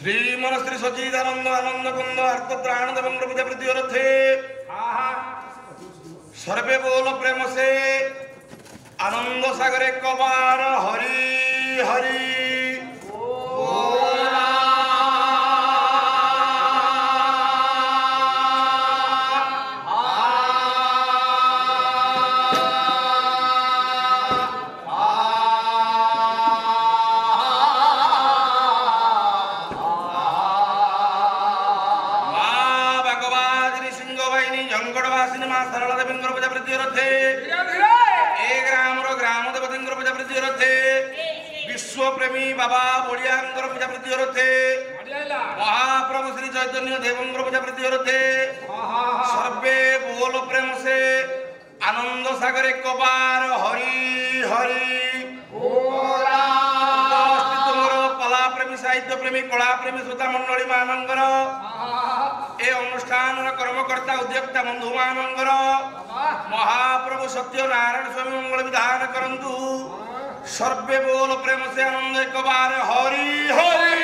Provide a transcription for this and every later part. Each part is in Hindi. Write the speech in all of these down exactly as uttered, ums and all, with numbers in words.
श्रीमन श्री सच्चिदानंद आनंद कुंद अर्थत्राण देवं प्रभुते प्रत्यर्थे सर्वे बोल प्रेम से आनंद सागर कबार हरि हरि प्रेमी बाबा बोलियांकर पूजा प्रत्यर्थे महाप्रभु श्री चैतन्य देवंकर पूजा प्रत्यर्थे सर्वे बोल प्रेम से आनंद सागर कबार हरि हरि मोर कला प्रेमी साहित्य प्रेमी कला प्रेमी श्रोता मंडली मानकर ए अनुष्ठान कर्मकर्ता उद्योक्ता बंधु मानकर महाप्रभु सत्यनारायण स्वामी मंगल विधान करंतु सर्वे बोल प्रेम से आनंद एक बार हरि हरि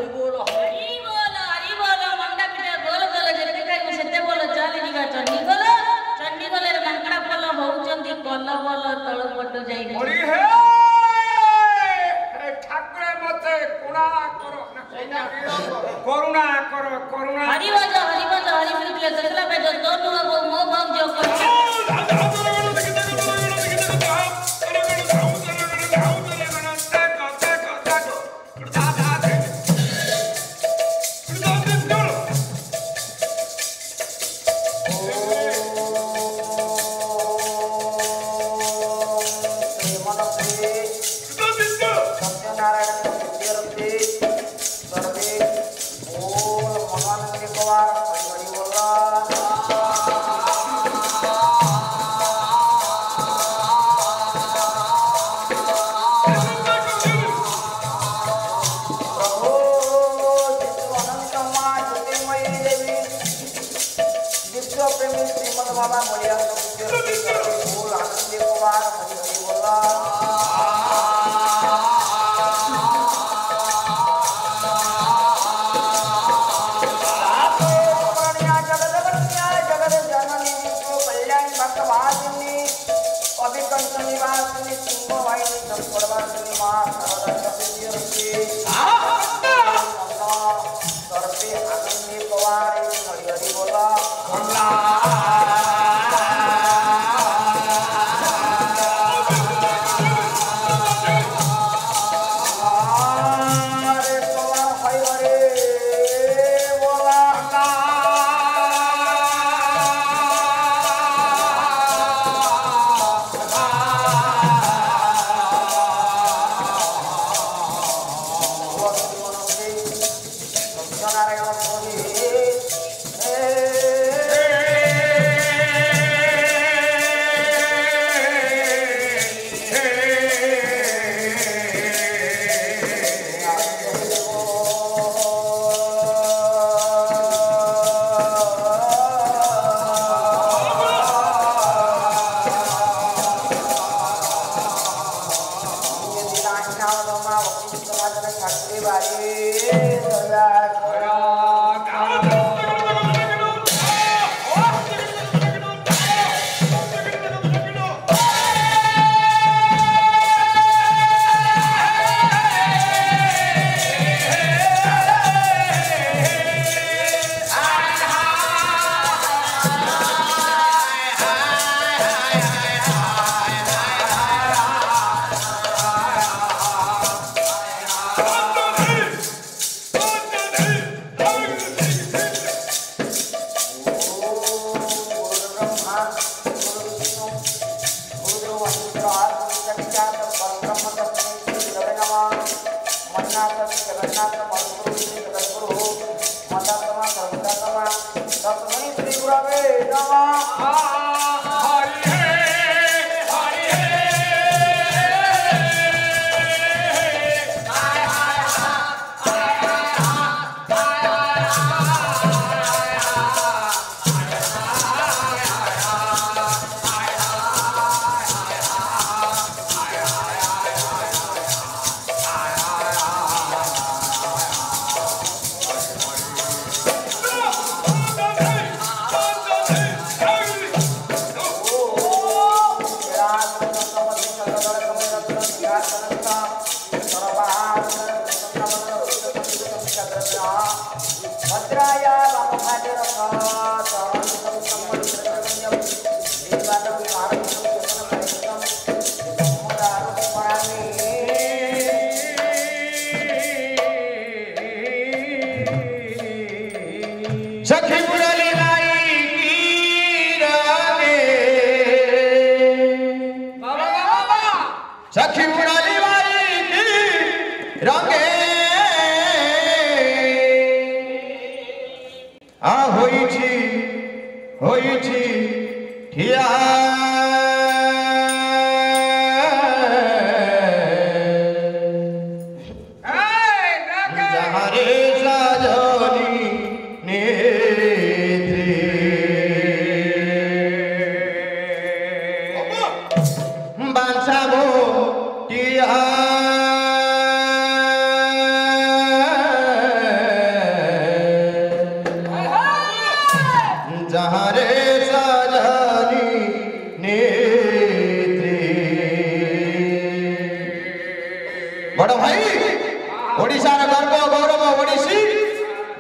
हरि बोल हरि बोल हरि बोल मंडा पिठा गोल गोल जेते खाइबो सेते बोल चाली दिबा चंडी गोल चंडी गोल रे मांकड़ा पल होउचंदी कल बल तळ पट जाई हरि हे ठाकुर मते कुणा करो करुणा करो करुणा हरि बोल हरि बोल हरि बोल देखला बे जो दोनों वो मो भग जो कर बाबा बढ़िया फूल आनंद कुमार हरि हरि बोला जगत जननी कल्याण भक्तवासिनी अभिकंठ निवासिनी सिंह वाहिनी संपदवासिनी मां सर्वदा सर्वे आनंद कुमार हरि हरि बोला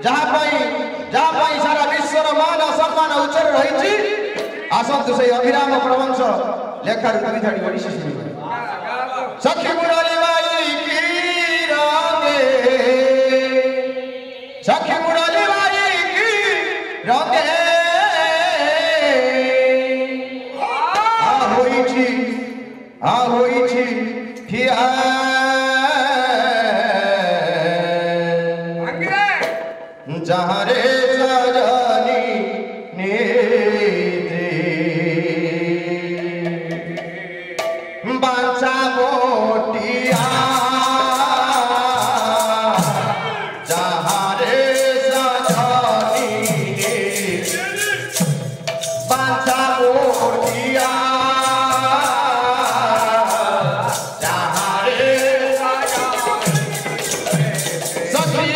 जहाँ पाई जहाँ पाई सारा विश्वर मान सम्मान उच्चर रही आसतु से अभिराम प्रबंध लेखार कवि धाड़ी बड़ी शिशु सखी मुरारी बाई की रंगे सखी मुरारी बाई की रंगे आ होई छी आ होई छी ठिया जहाँ रे सजनी नेत्री बांसा मोटिया जहाँ रे सजनी नेत्री बांसा मोटिया जहाँ रे सखी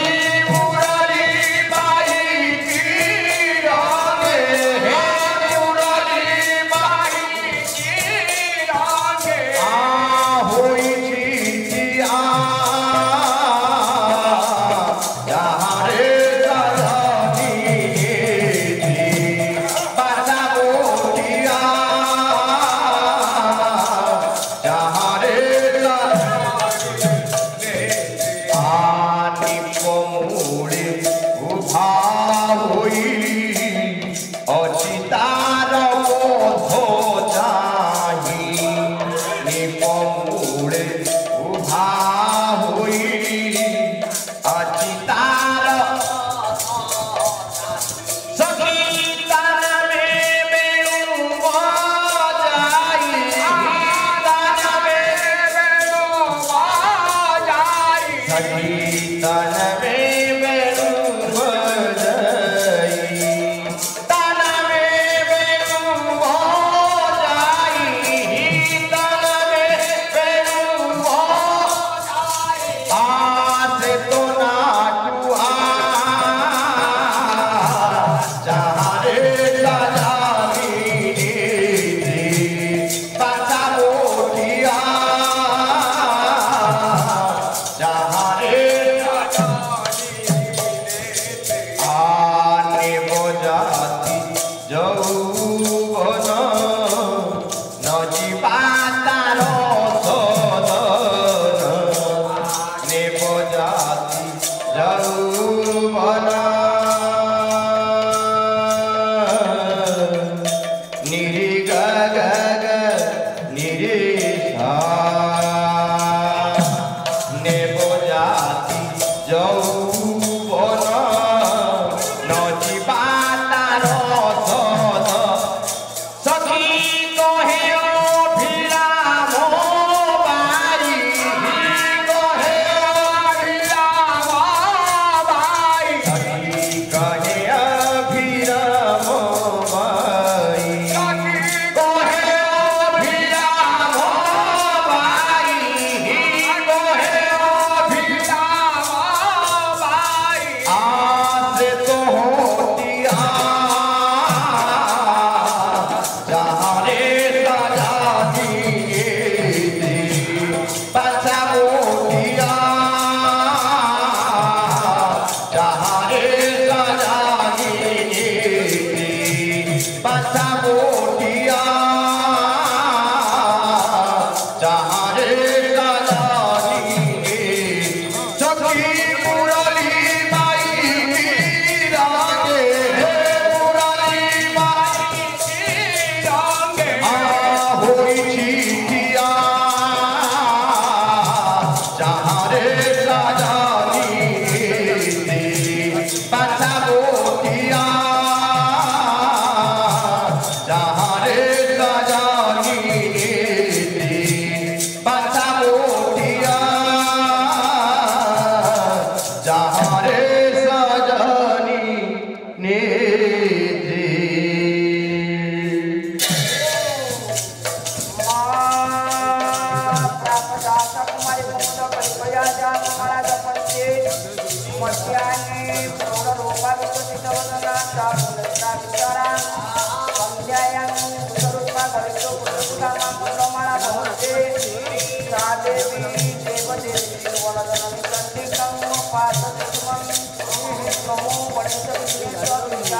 Namo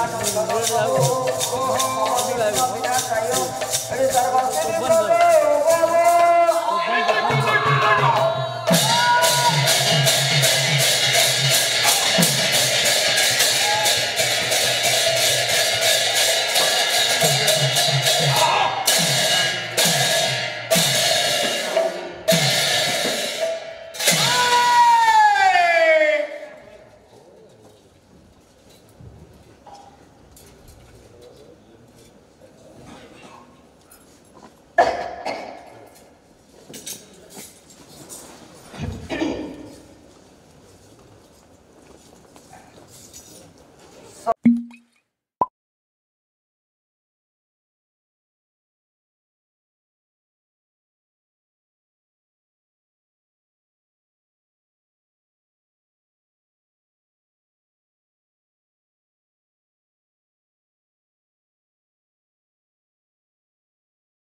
विनाश विनाश सर्वस्य